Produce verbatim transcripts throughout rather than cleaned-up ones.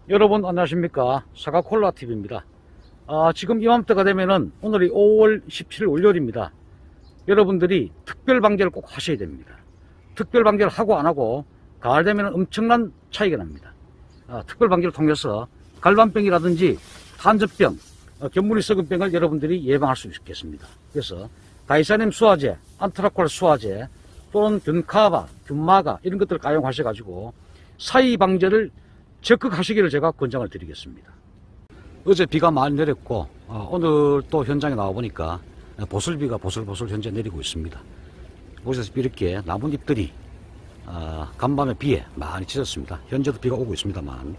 여러분 안녕하십니까. 사과콜라티비입니다. 아, 지금 이맘때가 되면은 오늘이 오월 십칠일 월요일입니다. 여러분들이 특별방제를 꼭 하셔야 됩니다. 특별방제를 하고 안하고 가을 되면 엄청난 차이가 납니다. 아, 특별방제를 통해서 갈반병이라든지 탄저병, 어, 견문이 썩은 병을 여러분들이 예방할 수 있겠습니다. 그래서 다이사님 수화제, 안트라콜 수화제 또는 균카바, 균마가 이런 것들을 가용하셔가지고 사이방제를 적극 하시기를 제가 권장을 드리겠습니다. 어제 비가 많이 내렸고 어, 오늘 또 현장에 나와보니까 보슬비가 보슬보슬 현재 내리고 있습니다. 보시다시피 이렇게 나뭇잎들이 어, 간밤에 비에 많이 젖었습니다. 현재도 비가 오고 있습니다만,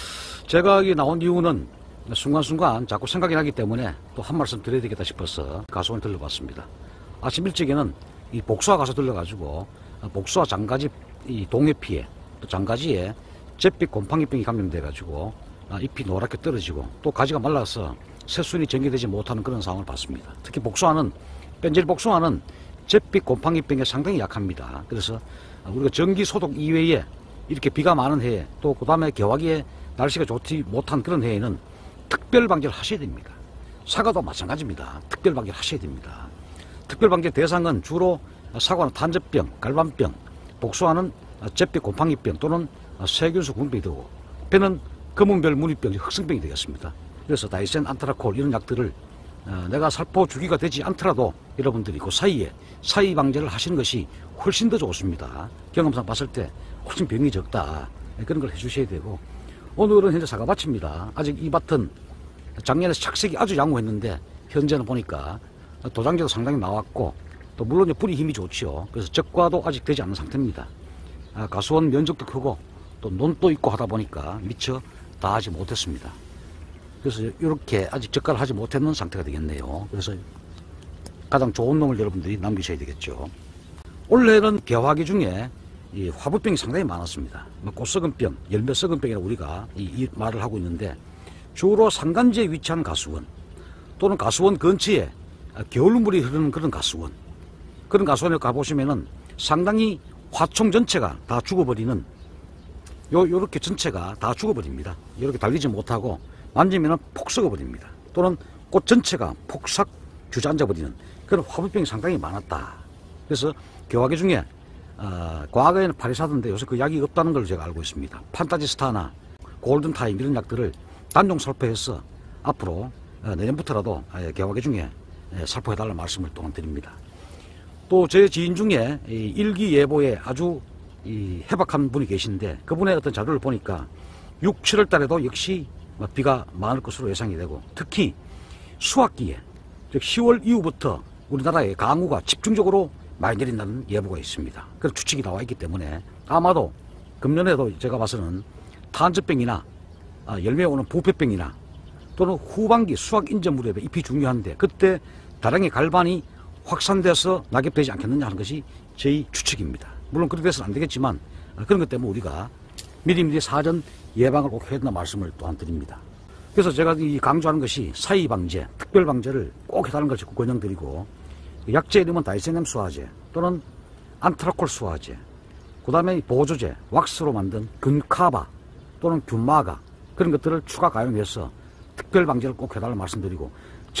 제가 여기 나온 이유는 순간순간 자꾸 생각이 나기 때문에 또 한 말씀 드려야 되겠다 싶어서 가수원에 들러봤습니다. 아침 일찍에는 이 복숭아 가서 들러가지고 복숭아 장가지 이 동해 피해 또 장가지에 잿빛 곰팡이병이 감염돼가지고 잎이 노랗게 떨어지고 또 가지가 말라서 새순이 전개되지 못하는 그런 상황을 봤습니다. 특히 복숭아는, 뺀질 복숭아는 잿빛 곰팡이병에 상당히 약합니다. 그래서 우리가 전기 소독 이외에 이렇게 비가 많은 해에 또 그 다음에 개화기에 날씨가 좋지 못한 그런 해에는 특별방제를 하셔야 됩니다. 사과도 마찬가지입니다. 특별방제를 하셔야 됩니다. 특별방제 대상은 주로 사과는 탄저병, 갈반병, 복숭아는 잿빛 곰팡이병 또는 세균수 군병이 되고, 배는 검은별 무늬병, 흑성병이 되겠습니다. 그래서 다이센, 안트라콜 이런 약들을 어, 내가 살포 주기가 되지 않더라도 여러분들이 그 사이에 사이 방제를 하시는 것이 훨씬 더 좋습니다. 경험상 봤을 때 훨씬 병이 적다. 그런 걸 해주셔야 되고, 오늘은 현재 사과밭입니다. 아직 이 밭은 작년에 착색이 아주 양호했는데 현재는 보니까 도장제도 상당히 나왔고, 또 물론 뿌리 힘이 좋지요. 그래서 적과도 아직 되지 않은 상태입니다. 아, 가수원 면적도 크고 또 논도 있고 하다 보니까 미처 다 하지 못했습니다. 그래서 이렇게 아직 적과를 하지 못했는 상태가 되겠네요. 그래서 가장 좋은 놈을 여러분들이 남기셔야 되겠죠. 올해는 개화기 중에 이 화부병이 상당히 많았습니다. 뭐 꽃썩은병, 열매썩은병이라고 우리가 이, 이 말을 하고 있는데, 주로 산간지에 위치한 가수원 또는 가수원 근처에 겨울물이 흐르는 그런 가수원, 그런 가수원에 가보시면은 상당히 화총 전체가 다 죽어버리는, 요, 요렇게 전체가 다 죽어버립니다. 이렇게 달리지 못하고 만지면은 폭 썩어버립니다. 또는 꽃 전체가 폭삭 주저앉아버리는 그런 화부병이 상당히 많았다. 그래서 개화기 중에 어, 과거에는 파리사던데 요새 그 약이 없다는 걸 제가 알고 있습니다. 판타지스타나 골든타임 이런 약들을 단종 살포해서 앞으로 어, 내년부터라도 개화기 중에 살포해달라는 말씀을 또한 드립니다. 또 제 지인 중에 이 일기예보에 아주 이 해박한 분이 계신데, 그분의 어떤 자료를 보니까 육, 칠월 달에도 역시 비가 많을 것으로 예상이 되고, 특히 수학기에 즉 시월 이후부터 우리나라에 강우가 집중적으로 많이 내린다는 예보가 있습니다. 그런 추측이 나와 있기 때문에 아마도 금년에도 제가 봐서는 탄저병이나 아, 열매에 오는 부패병이나 또는 후반기 수확 인접 무렵에 잎이 중요한데 그때 다량의 갈반이 확산돼서 낙엽되지 않겠느냐 하는 것이 저희 추측입니다. 물론 그렇게 돼서는 안 되겠지만 그런 것 때문에 우리가 미리미리 사전 예방을 꼭 해야 된다는 말씀을 또한 드립니다. 그래서 제가 이 강조하는 것이 사이방제, 특별방제를 꼭 해달라는 것을 권장드리고, 약제 이름은 다이세넴 수화제 또는 안트라콜 수화제, 그 다음에 보조제, 왁스로 만든 균카바 또는 균마가, 그런 것들을 추가 가용해서 특별방제를 꼭 해달라는 말씀드리고,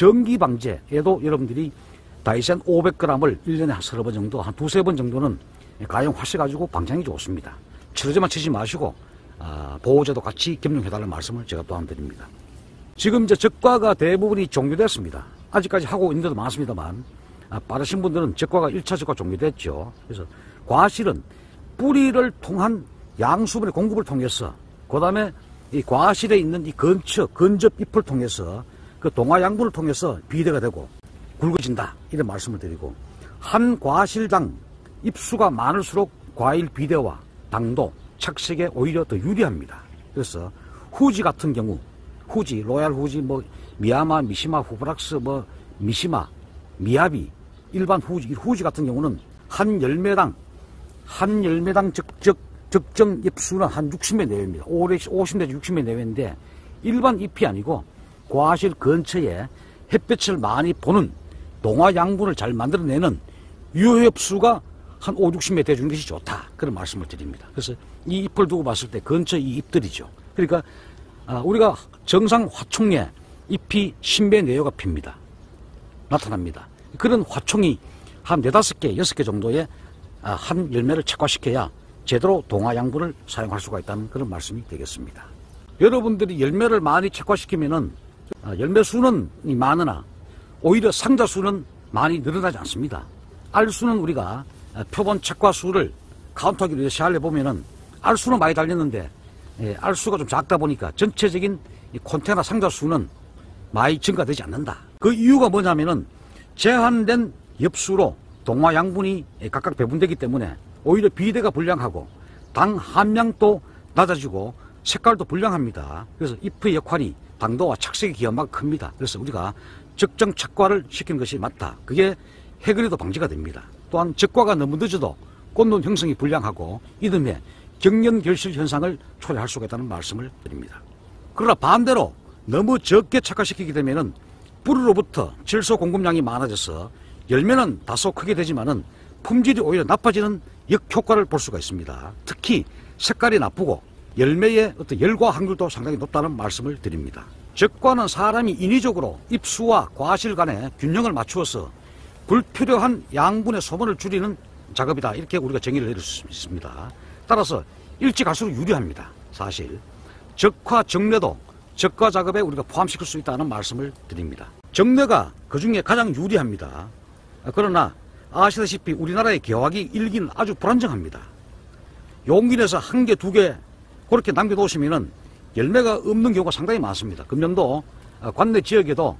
전기방제에도 여러분들이 다이센 오백 그램을 일 년에 한 서너 번 정도, 한 두세 번 정도는 가용하셔가지고 방장이 좋습니다. 치료제만 치지 마시고 아, 보호제도 같이 겸용해달라는 말씀을 제가 또한 드립니다. 지금 이제 적과가 대부분이 종료됐습니다. 아직까지 하고 있는 데도 많습니다만, 아, 빠르신 분들은 적과가 일 차 적과 종료됐죠. 그래서 과실은 뿌리를 통한 양수분의 공급을 통해서, 그 다음에 이 과실에 있는 이 근처, 근접 잎을 통해서 그 동화양분을 통해서 비대가 되고 굵어진다, 이런 말씀을 드리고, 한 과실당 잎수가 많을수록 과일 비대와 당도, 착색에 오히려 더 유리합니다. 그래서 후지 같은 경우, 후지, 로얄 후지, 뭐 미야마, 미시마, 후브락스, 뭐 미시마, 미야비, 일반 후지, 후지 같은 경우는 한 열매당 한 열매당 적적 적정 잎수는 한 육십 매 내외입니다. 오십 내지 육십 매 내외인데, 일반 잎이 아니고 과실 근처에 햇볕을 많이 보는 동화 양분을 잘 만들어내는 유효엽수가 한 오십, 육십 매 돼주는 것이 좋다, 그런 말씀을 드립니다. 그래서 이 잎을 두고 봤을 때 근처 이 잎들이죠. 그러니까 아, 우리가 정상 화총에 잎이 십매 내여가 핍니다. 나타납니다. 그런 화총이 한 네다섯 개, 여섯 개 정도의 아, 한 열매를 착화시켜야 제대로 동화 양분을 사용할 수가 있다는 그런 말씀이 되겠습니다. 여러분들이 열매를 많이 착화시키면은 아, 열매 수는 많으나 오히려 상자 수는 많이 늘어나지 않습니다. 알 수는 우리가 아, 표본 착화 수를 카운트하기 위해서 시할래 보면은 알 수는 많이 달렸는데 예, 알 수가 좀 작다 보니까 전체적인 이 콘테이너 상자 수는 많이 증가되지 않는다. 그 이유가 뭐냐면은 제한된 엽수로 동화 양분이 각각 배분되기 때문에 오히려 비대가 불량하고 당 함량도 낮아지고 색깔도 불량합니다. 그래서 잎의 역할이 당도와 착색의 기여만 큽니다. 그래서 우리가 적정 착과를 시키는 것이 맞다. 그게 해그리도 방지가 됩니다. 또한 적과가 너무 늦어도 꽃눈 형성이 불량하고 이듬해 경련결실 현상을 초래할 수가 있다는 말씀을 드립니다. 그러나 반대로 너무 적게 착화시키게 되면은 뿌리로부터 질소 공급량이 많아져서 열매는 다소 크게 되지만은 품질이 오히려 나빠지는 역효과를 볼 수가 있습니다. 특히 색깔이 나쁘고 열매의 어떤 열과 확률도 상당히 높다는 말씀을 드립니다. 적과는 사람이 인위적으로 잎수와 과실 간의 균형을 맞추어서 불필요한 양분의 소모를 줄이는 작업이다. 이렇게 우리가 정의를 내릴 수 있습니다. 따라서 일찍 할수록 유리합니다. 사실 적화 정례도 적과 작업에 우리가 포함시킬 수 있다는 말씀을 드립니다. 정례가 그 중에 가장 유리합니다. 그러나 아시다시피 우리나라의 개화기 일기는 아주 불안정합니다. 용기내서 한 개, 두 개 그렇게 남겨놓으시면은 열매가 없는 경우가 상당히 많습니다. 금년도 관내 지역에도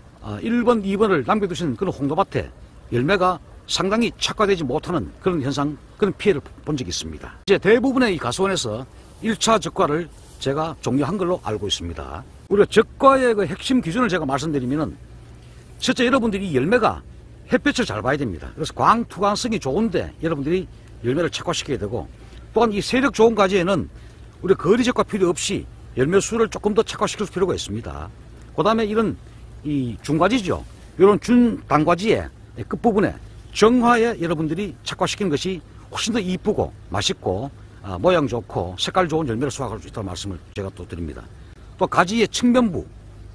일 번, 이 번을 남겨두신 그런 홍도밭에 열매가 상당히 착화되지 못하는 그런 현상, 그런 피해를 본 적이 있습니다. 이제 대부분의 이 가수원에서 일 차 적과를 제가 종료한 걸로 알고 있습니다. 우리가 적과의 그 핵심 기준을 제가 말씀드리면은 첫째, 여러분들이 이 열매가 햇볕을 잘 봐야 됩니다. 그래서 광투광성이 좋은데 여러분들이 열매를 착화시켜야 되고, 또한 이 세력 좋은 가지에는 우리 거리 적과 필요 없이 열매 수를 조금 더 착화시킬 필요가 있습니다. 그 다음에 이런 이 중과지죠. 이런 준단과지의 끝부분에 정화에 여러분들이 착화시키는 것이 훨씬 더 이쁘고 맛있고 아, 모양 좋고 색깔 좋은 열매를 수확할 수 있다는 말씀을 제가 또 드립니다. 또 가지의 측면부,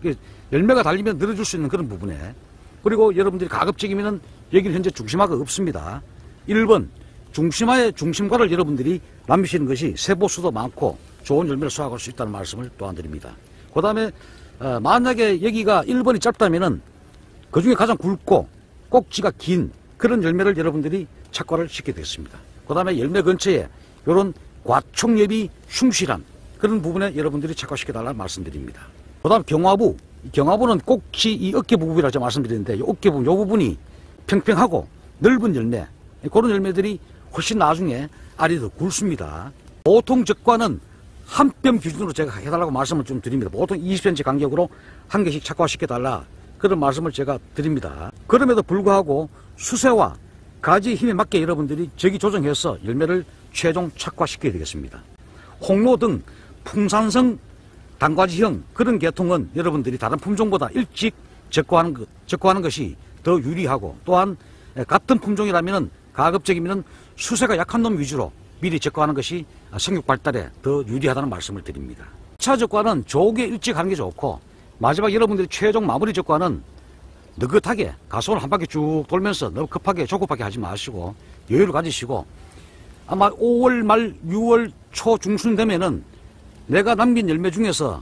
열매가 달리면 늘어줄 수 있는 그런 부분에, 그리고 여러분들이 가급적이면은 여기는 현재 중심화가 없습니다. 일 번 중심화의 중심과를 여러분들이 남기시는 것이 세포수도 많고 좋은 열매를 수확할 수 있다는 말씀을 또한 드립니다. 그 다음에 어, 만약에 여기가 일 번이 짧다면은 그 중에 가장 굵고 꼭지가 긴 그런 열매를 여러분들이 착과를 시키게 되겠습니다. 그 다음에 열매 근처에 이런 과촉엽이 흉실한 그런 부분에 여러분들이 착화시켜달라는 말씀드립니다. 그 다음 경화부, 경화부는 꼭지 이 어깨 부분이라고 제가 말씀드렸는데 이 어깨 부분, 이 부분이 평평하고 넓은 열매, 그런 열매들이 훨씬 나중에 알이 더 굵습니다. 보통 적과는 한 뼘 기준으로 제가 해달라고 말씀을 좀 드립니다. 보통 이십 센티미터 간격으로 한 개씩 착화시켜달라, 그런 말씀을 제가 드립니다. 그럼에도 불구하고 수세와 가지의 힘에 맞게 여러분들이 적이 조정해서 열매를 최종 착화시켜야 되겠습니다. 홍로 등 풍산성 단과지형 그런 계통은 여러분들이 다른 품종보다 일찍 적과하는, 것, 적과하는 것이 더 유리하고, 또한 같은 품종이라면 가급적이면 수세가 약한 놈 위주로 미리 적과하는 것이 생육 발달에 더 유리하다는 말씀을 드립니다. 일 차 적과는 조기에 일찍 하는 게 좋고, 마지막 여러분들이 최종 마무리 적과는 느긋하게 가수원 한 바퀴 쭉 돌면서 너무 급하게 조급하게 하지 마시고 여유를 가지시고, 아마 오월 말 유월 초 중순 되면은 내가 남긴 열매 중에서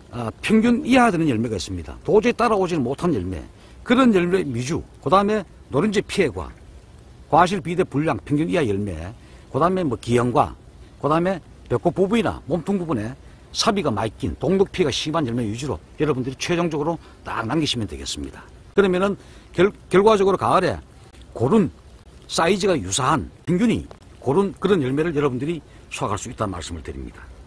평균 이하 되는 열매가 있습니다. 도저히 따라오지는 못한 열매, 그런 열매 위주, 그 다음에 노른지 피해과 과실 비대 불량 평균 이하 열매, 그 다음에 뭐 기형과, 그 다음에 배꼽 부분이나 몸통 부분에 사비가 많이 낀 동독 피해가 심한 열매 위주로 여러분들이 최종적으로 딱 남기시면 되겠습니다. 그러면은 결, 결과적으로 가을에 고른 사이즈가 유사한 평균이 고른 그런 열매를 여러분들이 수확할 수 있다는 말씀을 드립니다.